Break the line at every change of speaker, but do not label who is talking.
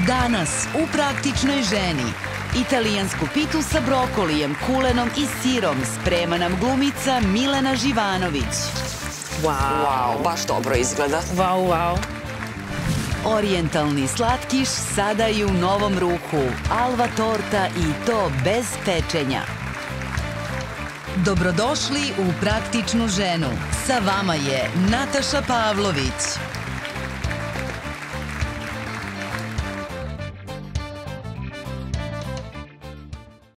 Danas u Praktičnoj ženi italijansku pitu sa brokolijem, kulenom i sirom sprema nam glumica Milena Živanović.
Wow, baš dobro izgleda.
Wow.
Orijentalni slatkiš sada i u novom ruhu, alva torta i to bez pečenja. Dobrodošli u Praktičnu ženu. Sa vama je Nataša Pavlović.